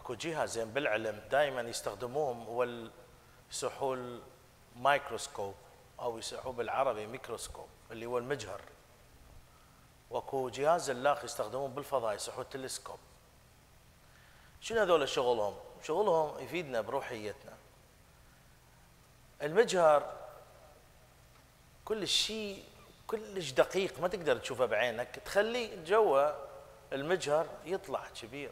اكو جهه زين بالعلم دائما يستخدموهم هو يسحوا الميكروسكوب او يسحوا بالعربي ميكروسكوب اللي هو المجهر، واكو جهاز اللاخ يستخدمون بالفضاء يسحوا التلسكوب. شنو هذول شغلهم؟ شغلهم يفيدنا بروحيتنا. المجهر كل شيء كلش دقيق ما تقدر تشوفه بعينك، تخليه جوا المجهر يطلع كبير.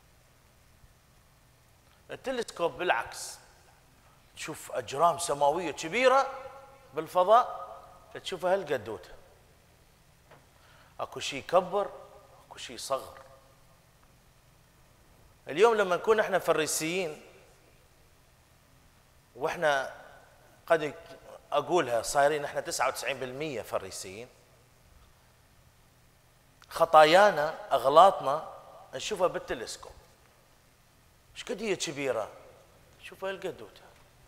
التلسكوب بالعكس تشوف اجرام سماويه كبيره بالفضاء تشوفها هالقدوته. اكو شيء يكبر اكو شيء يصغر. اليوم لما نكون احنا فريسيين واحنا قد اقولها صايرين احنا 99% فريسيين، خطايانا اغلاطنا نشوفها بالتلسكوب. ايش قد هي كبيره؟ شوفها هالقدوته.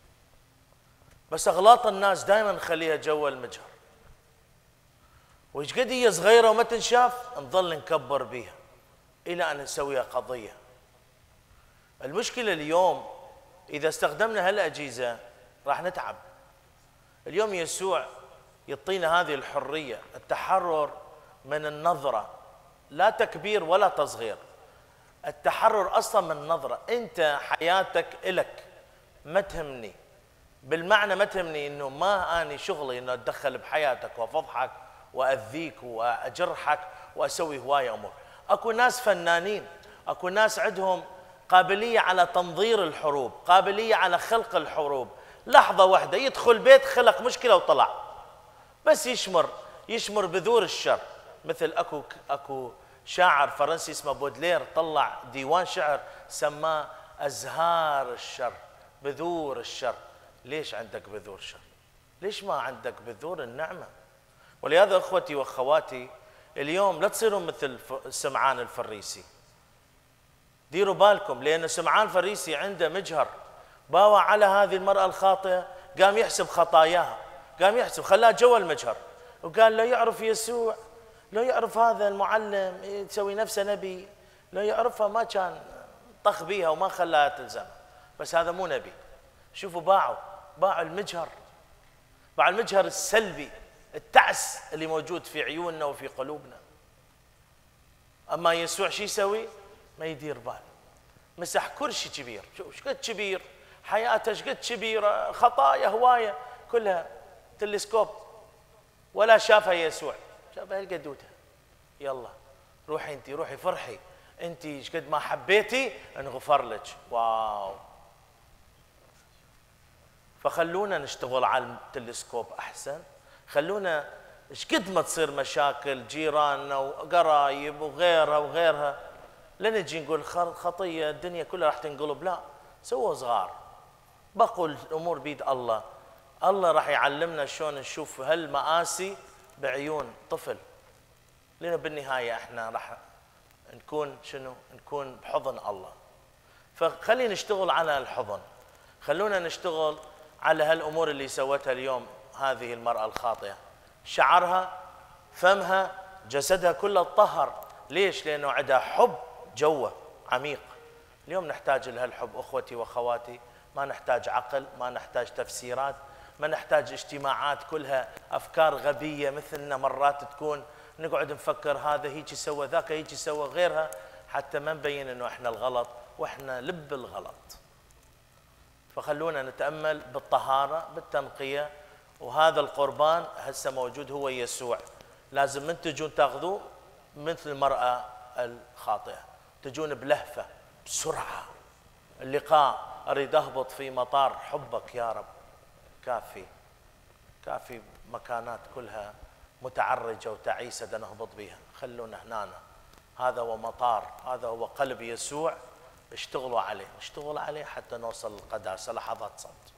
بس اغلاط الناس دائما نخليها جوا المجهر. وايش قد هي صغيره وما تنشاف نظل نكبر بيها الى ان نسويها قضيه. المشكله اليوم اذا استخدمنا هالاجهزه راح نتعب. اليوم يسوع يعطينا هذه الحريه، التحرر من النظره، لا تكبير ولا تصغير. التحرر اصلا من النظره. انت حياتك الك ما تهمني، بالمعنى ما تهمني انه ما اني شغلي انه اتدخل بحياتك وافضحك واذيك واجرحك واسوي هوايه امور. اكو ناس فنانين، اكو ناس عندهم قابليه على تنظير الحروب، قابليه على خلق الحروب. لحظه واحده يدخل بيت خلق مشكله وطلع، بس يشمر بذور الشر. مثل اكو شاعر فرنسي اسمه بودلير طلع ديوان شعر سماه ازهار الشر، بذور الشر. ليش عندك بذور شر؟ ليش ما عندك بذور النعمه؟ ولهذا اخوتي واخواتي اليوم لا تصيروا مثل سمعان الفريسي. ديروا بالكم، لان سمعان الفريسي عنده مجهر، باوع على هذه المراه الخاطئه قام يحسب خطاياها، قام يحسب خلاها جوا المجهر، وقال لا يعرف يسوع، لو يعرف هذا المعلم يسوي نفسه نبي، لو يعرفها ما كان طخ بيها وما خلاها تلزم. بس هذا مو نبي. شوفوا باعوا المجهر، باعوا المجهر السلبي، التعس اللي موجود في عيوننا وفي قلوبنا. اما يسوع شو يسوي؟ ما يدير بال، مسح كل شيء كبير. شوف ايش قد كبير حياته، ايش قد كبيره، خطايا هوايه كلها تلسكوب، ولا شافها يسوع، شافها هالقدوته. يلا روحي انت، روحي فرحي انت، ايش قد ما حبيتي انغفر لك. واو. فخلونا نشتغل على التلسكوب احسن. خلونا ايش قد ما تصير مشاكل جيراننا وقرايب وغيرها وغيرها لا نجي نقول خطيه الدنيا كلها راح تنقلب، لا، سووا صغار، بقوا الامور بيد الله. الله راح يعلمنا شلون نشوف هالمآسي بعيون طفل، لأنه بالنهايه احنا راح نكون شنو؟ نكون بحضن الله. فخلينا نشتغل على الحضن، خلونا نشتغل على هالامور اللي سوتها اليوم هذه المراه الخاطئه. شعرها، فمها، جسدها كله اتطهر. ليش؟ لانه عندها حب جوه عميق. اليوم نحتاج لهالحب اخوتي واخواتي، ما نحتاج عقل، ما نحتاج تفسيرات، ما نحتاج اجتماعات كلها افكار غبيه مثلنا مرات تكون نقعد نفكر هذا هيك سوى ذاك هيك سوى غيرها، حتى ما نبين انه احنا الغلط واحنا لب الغلط. فخلونا نتامل بالطهاره بالتنقيه. وهذا القربان هسه موجود هو يسوع، لازم من تجون تاخذوه مثل المراه الخاطئه، تجون بلهفه بسرعه. اللقاء اريد اهبط في مطار حبك يا رب. كافي مكانات كلها متعرجه وتعيسه بدنا نهبط بها، خلونا هنا. هذا هو مطار، هذا هو قلب يسوع. اشتغلوا عليه، اشتغلوا عليه حتى نوصل للقداسه. لحظات صمت.